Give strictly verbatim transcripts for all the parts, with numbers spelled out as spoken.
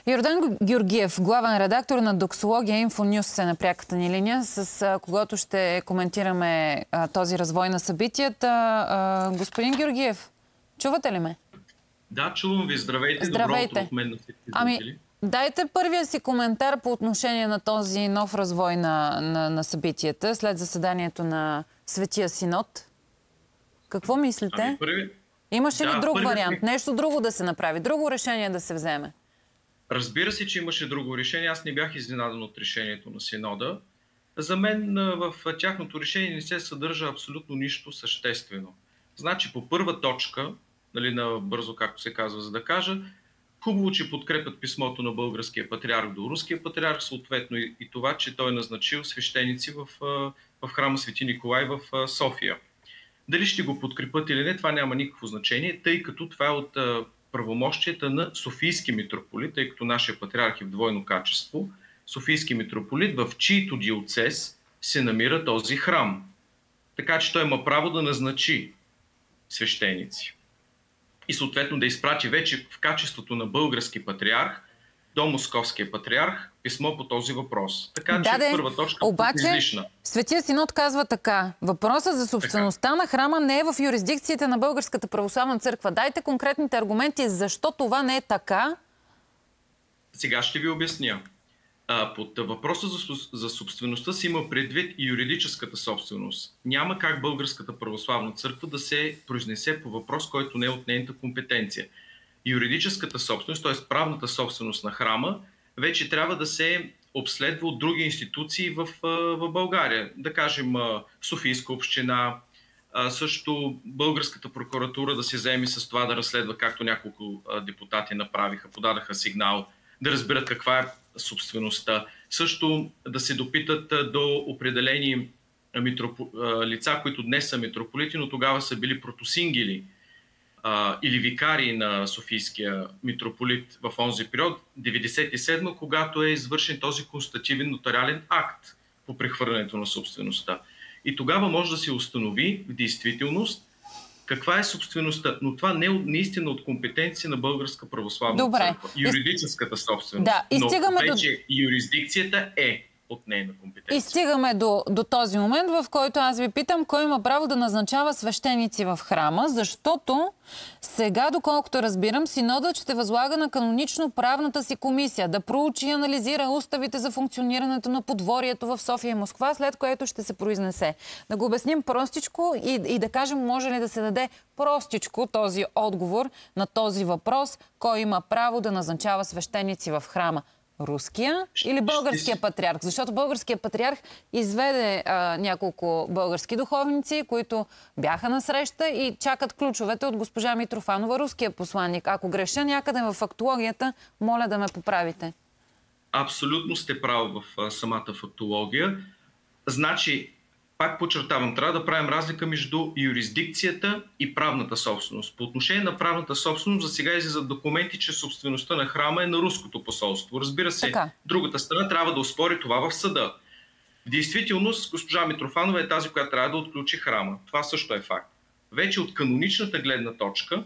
Йордан Георгиев, главен редактор на Доксология Инфонюс е на пряката ни линия, с когото ще коментираме а, този развой на събитията. А, господин Георгиев, чувате ли ме? Да, чувам ви. Здравейте. Здравейте. Добро утро от мен на всички ами, зрители. Дайте първия си коментар по отношение на този нов развой на, на, на събитията след заседанието на Светия Синод. Какво мислите? Ами, първи... Имаше да, ли друг първи... вариант? Нещо друго да се направи? Друго решение да се вземе? Разбира се, че имаше друго решение. Аз не бях изненадан от решението на Синода. За мен в тяхното решение не се съдържа абсолютно нищо съществено. Значи по първа точка, нали, на бързо, както се казва, за да кажа, хубаво, че подкрепят писмото на българския патриарх до руския патриарх, съответно и, и това, че той е назначил свещеници в, в храма Свети Николай в София. Дали ще го подкрепят или не, това няма никакво значение, тъй като това е от правомощията на Софийски митрополит, тъй като нашия патриарх е в двойно качество, Софийски митрополит, в чийто диоцез се намира този храм. Така че той има право да назначи свещеници. И съответно да изпрати вече в качеството на български патриарх до Московския патриарх писмо по този въпрос. Така че да, първа точка обаче, е излишна. Светия Синод казва така. Въпросът за собствеността така на храма не е в юрисдикцията на Българската православна църква. Дайте конкретните аргументи защо това не е така. Сега ще ви обясня. Под въпроса за, за собствеността си има предвид и юридическата собственост. Няма как Българската православна църква да се произнесе по въпрос, който не е от нейната компетенция. Юридическата собственост, т.е. правната собственост на храма, вече трябва да се обследва от други институции в, в България. Да кажем Софийска община, също Българската прокуратура да се заеме с това да разследва, както няколко депутати направиха, подадаха сигнал, да разберат каква е собствеността. Също да се допитат до определени митропо... лица, които днес са митрополити, но тогава са били протосингили а, или викари на Софийския митрополит в онзи период, деветдесет и седма, когато е извършен този констативен нотариален акт по прехвърлянето на собствеността. И тогава може да се установи в действителност каква е собствеността, но това не е наистина от компетенция на Българска православна Добре. църква. Юридическата собственост. Да, и но вече до... юрисдикцията е от нейна компетенция. И стигаме до, до този момент, в който аз ви питам, кой има право да назначава свещеници в храма, защото сега, доколкото разбирам, Синодът ще възлага на канонично-правната си комисия да проучи и анализира уставите за функционирането на подворието в София и Москва, след което ще се произнесе. Да го обясним простичко и, и да кажем, може ли да се даде простичко този отговор на този въпрос, кой има право да назначава свещеници в храма. Руския или българския патриарх? Защото българския патриарх изведе а, няколко български духовници, които бяха на среща и чакат ключовете от госпожа Митрофанова, руския посланник. Ако греша някъде в фактологията, моля да ме поправите. Абсолютно сте прави в а, самата фактология. Значи, пак подчертавам, трябва да правим разлика между юрисдикцията и правната собственост. По отношение на правната собственост, за сега излизат документи, че собствеността на храма е на руското посолство. Разбира се, така. Другата страна трябва да оспори това в съда. В действителност, госпожа Митрофанова е тази, която трябва да отключи храма. Това също е факт. Вече от каноничната гледна точка,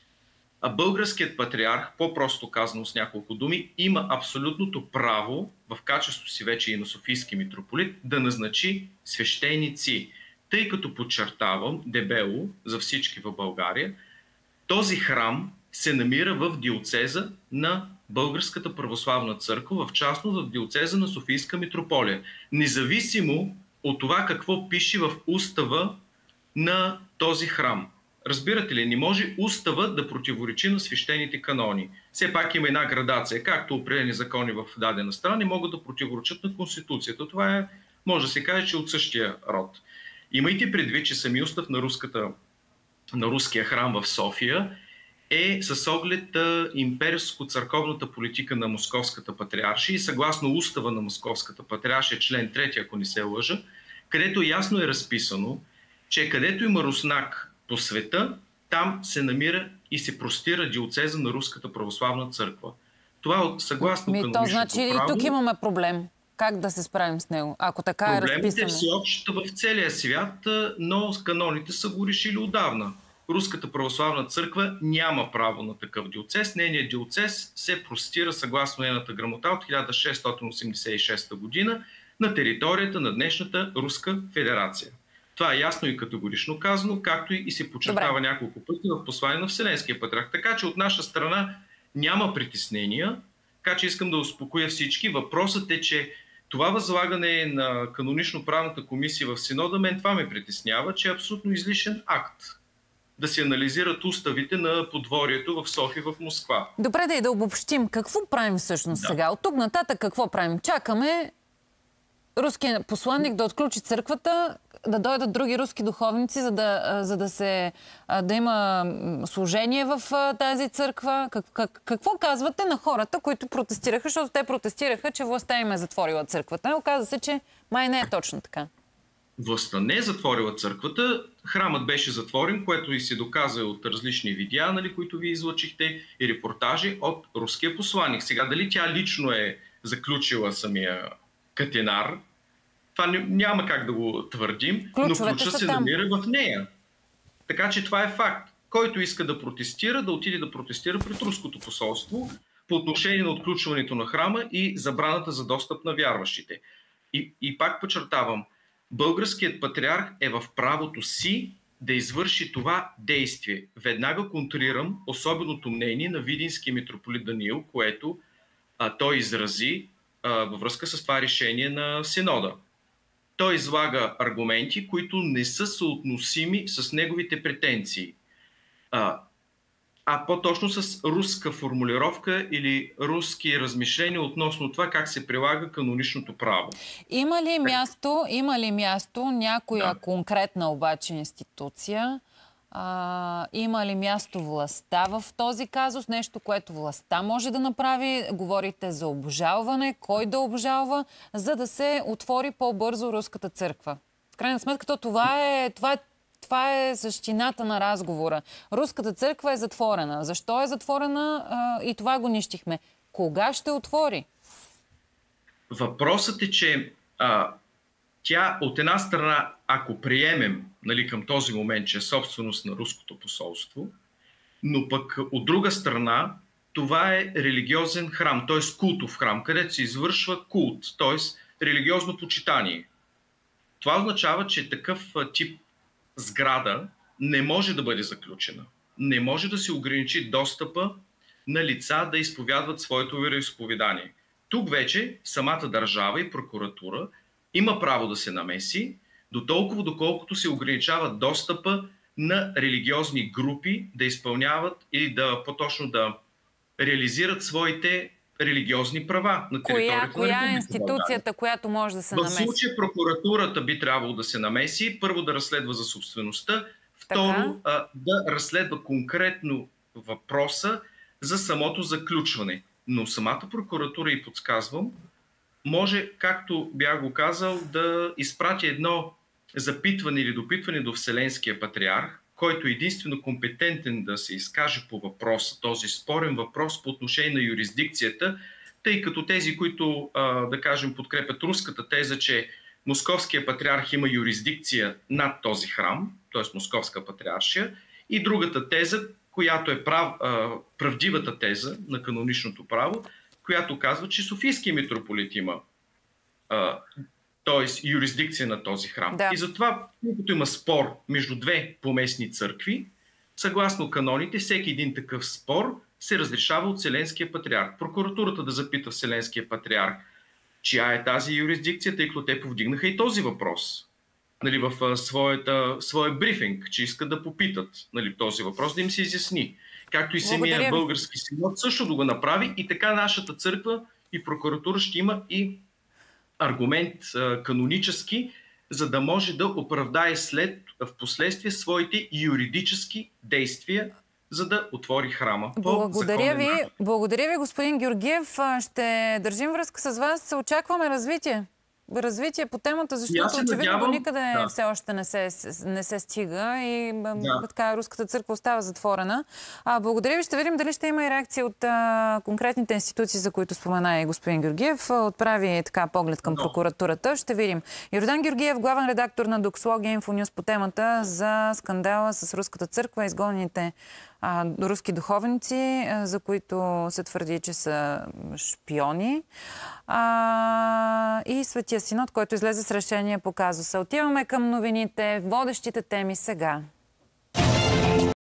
а българският патриарх, по-просто казано с няколко думи, има абсолютното право, в качеството си вече и на Софийски митрополит, да назначи свещеници. Тъй като подчертавам дебело за всички в България, този храм се намира в диоцеза на Българската православна църква, в частност в диоцеза на Софийска митрополия. Независимо от това какво пише в устава на този храм. Разбирате ли, не може уставът да противоречи на свещените канони. Все пак има една градация, както определени закони в дадена страна не могат да противоречат на Конституцията. Това е, може да се каже, че от същия род. Имайте предвид, че сами устав на, руската, на руския храм в София е с оглед имперско-църковната политика на Московската патриаршия и съгласно устава на Московската патриаршия, член трети, ако не се лъжа, където ясно е разписано, че където има руснак по света, там се намира и се простира диоцеза на Руската православна църква. Това съгласно Ми, каноничното то значи право... и тук имаме проблем. Как да се справим с него, ако така е разписано? Проблемите е всеобщо в целия свят, но каноните са го решили отдавна. Руската православна църква няма право на такъв диоцез. Нейният диоцез се простира съгласно нейната грамота от хиляда шестстотин осемдесет и шеста година на територията на днешната Руска федерация. Това е ясно и категорично казано, както и се подчертава Добре. няколко пъти в послание на Вселенския патриарх. Така че от наша страна няма притеснения, така че искам да успокоя всички. Въпросът е, че това възлагане на канонично-правната комисия в Синода, мен това ме притеснява, че е абсолютно излишен акт да се анализират уставите на подворието в София, в Москва. Добре, да и да обобщим. Какво правим всъщност да. сега? От тук нататък какво правим? Чакаме руският посланник да отключи църквата, да дойдат други руски духовници, за да, за да, се, да има служение в тази църква. Как, как, какво казвате на хората, които протестираха, защото те протестираха, че властта им е затворила църквата? Оказа се, че май не е точно така. Властта не е затворила църквата. Храмът беше затворен, което и се доказа от различни видеа, нали, които ви излъчихте, и репортажи от руския посланник. Сега, дали тя лично е заключила самия катенар, това няма как да го твърдим, Ключовете но ключът се там. намира в нея. Така че това е факт. Който иска да протестира, да отиде да протестира пред руското посолство по отношение на отключването на храма и забраната за достъп на вярващите. И, и пак подчертавам, българският патриарх е в правото си да извърши това действие. Веднага контрирам особеното мнение на видинския митрополит Даниил, което а, той изрази а, във връзка с това решение на Синода. Той излага аргументи, които не са съотносими с неговите претенции, а, а по-точно с руска формулировка или руски размишления относно това как се прилага каноничното право. Има ли място, има ли място някоя Да. конкретна обаче институция? А, има ли място властта в този казус? Нещо, което властта може да направи? Говорите за обжалване. Кой да обжалва, за да се отвори по-бързо руската църква? В крайна сметка, то това е, това е, това е същината на разговора. Руската църква е затворена. Защо е затворена? А, и това го нищихме. Кога ще отвори? Въпросът е, че а, тя от една страна, ако приемем, нали, към този момент, че е собственост на руското посолство, но пък от друга страна това е религиозен храм, т.е. култов храм, където се извършва култ, т.е. религиозно почитание. Това означава, че такъв тип сграда не може да бъде заключена. Не може да се ограничи достъпа на лица да изповядват своето вероизповедание. Тук вече самата държава и прокуратура има право да се намеси, до толкова доколкото се ограничава достъпа на религиозни групи да изпълняват или да по-точно да реализират своите религиозни права на територията Коя, на коя е Република институцията, България. която може да се В намеси? случая прокуратурата би трябвало да се намеси, първо да разследва за собствеността, второ а, да разследва конкретно въпроса за самото заключване. Но самата прокуратура, и подсказвам, може, както бях го казал, да изпрати едно запитване или допитване до Вселенския патриарх, който е единствено компетентен да се изкаже по въпроса, този спорен въпрос по отношение на юрисдикцията, тъй като тези, които, да кажем, подкрепят руската теза, че Московския патриарх има юрисдикция над този храм, т.е. Московска патриаршия, и другата теза, която е прав, правдивата теза на каноничното право, която казва, че Софийския митрополит има т.е. юрисдикция на този храм. Да. И затова, когато има спор между две поместни църкви, съгласно каноните, всеки един такъв спор се разрешава от Вселенския патриарх. Прокуратурата да запита Вселенския патриарх, чия е тази юрисдикция, тъй като те повдигнаха и този въпрос, нали, в своята, своя брифинг, че искат да попитат, нали, този въпрос, да им се изясни. Както и самия български синод също да го направи, и така нашата църква и прокуратура ще има и аргумент а, канонически, за да може да оправдае след, в последствие своите юридически действия, за да отвори храма. Благодаря ви, благодаря ви, господин Георгиев. Ще държим връзка с вас. Очакваме развитие. развитие по темата, защото очевидно до никъде да. все още не се, не се стига и да. така Руската църква остава затворена. А, благодаря ви. Ще видим дали ще има и реакция от а, конкретните институции, за които спомена и господин Георгиев. Отправи така поглед към Но. прокуратурата. Ще видим. Йордан Георгиев, главен редактор на Докслогия Инфонюс по темата за скандала с Руската църква, изгонените а, руски духовници, а, за които се твърди, че са шпиони. А, и Светия Синод, който излезе с решение по казуса. Отиваме към новините, водещите теми сега.